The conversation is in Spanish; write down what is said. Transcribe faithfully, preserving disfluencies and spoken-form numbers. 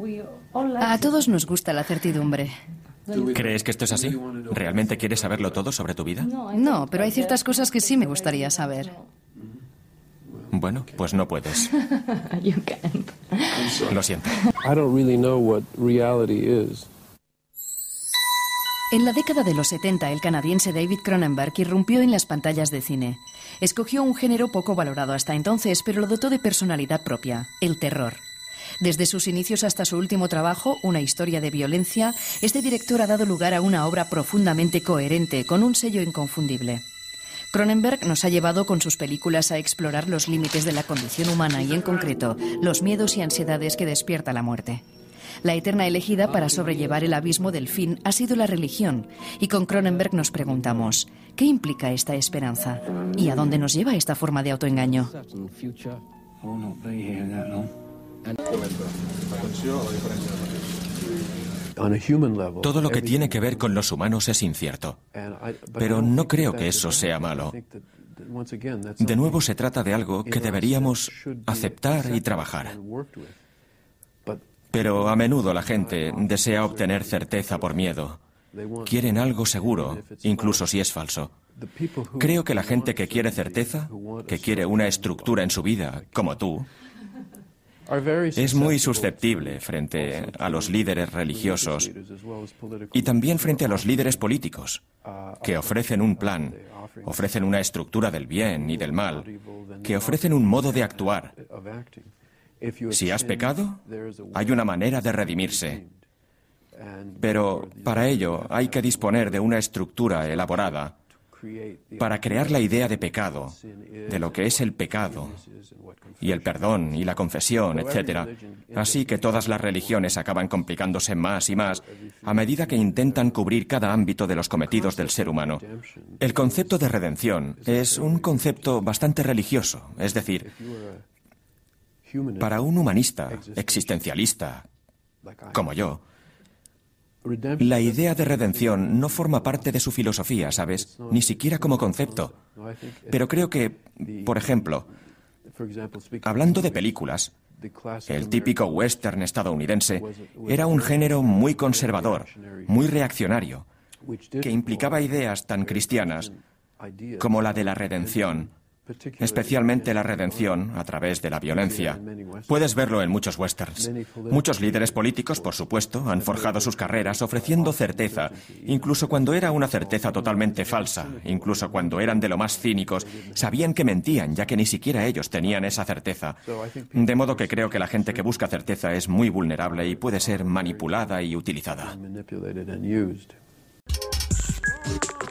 A todos nos gusta la certidumbre. ¿Crees que esto es así? ¿Realmente quieres saberlo todo sobre tu vida? No, pero hay ciertas cosas que sí me gustaría saber. Bueno, pues no puedes. Lo siento. I don't really know what reality is. En la década de los setenta, el canadiense David Cronenberg irrumpió en las pantallas de cine. Escogió un género poco valorado hasta entonces, pero lo dotó de personalidad propia, el terror. Desde sus inicios hasta su último trabajo, Una historia de violencia, este director ha dado lugar a una obra profundamente coherente, con un sello inconfundible. Cronenberg nos ha llevado con sus películas a explorar los límites de la condición humana y, en concreto, los miedos y ansiedades que despierta la muerte. La eterna elegida para sobrellevar el abismo del fin ha sido la religión, y con Cronenberg nos preguntamos, ¿qué implica esta esperanza? ¿Y a dónde nos lleva esta forma de autoengaño? Todo lo que tiene que ver con los humanos es incierto, pero no creo que eso sea malo. De nuevo, se trata de algo que deberíamos aceptar y trabajar. Pero a menudo la gente desea obtener certeza por miedo. Quieren algo seguro, incluso si es falso. Creo que la gente que quiere certeza, que quiere una estructura en su vida, como tú, es muy susceptible frente a los líderes religiosos y también frente a los líderes políticos, que ofrecen un plan, ofrecen una estructura del bien y del mal, que ofrecen un modo de actuar. Si has pecado, hay una manera de redimirse. Pero para ello hay que disponer de una estructura elaborada para crear la idea de pecado, de lo que es el pecado, y el perdón y la confesión, etcétera. Así que todas las religiones acaban complicándose más y más a medida que intentan cubrir cada ámbito de los cometidos del ser humano. El concepto de redención es un concepto bastante religioso, es decir, para un humanista, existencialista, como yo, la idea de redención no forma parte de su filosofía, ¿sabes? Ni siquiera como concepto. Pero creo que, por ejemplo, hablando de películas, el típico western estadounidense era un género muy conservador, muy reaccionario, que implicaba ideas tan cristianas como la de la redención, especialmente la redención a través de la violencia. Puedes verlo en muchos westerns. Muchos líderes políticos, por supuesto, han forjado sus carreras ofreciendo certeza, incluso cuando era una certeza totalmente falsa, incluso cuando eran de lo más cínicos, sabían que mentían, ya que ni siquiera ellos tenían esa certeza. De modo que creo que la gente que busca certeza es muy vulnerable y puede ser manipulada y utilizada.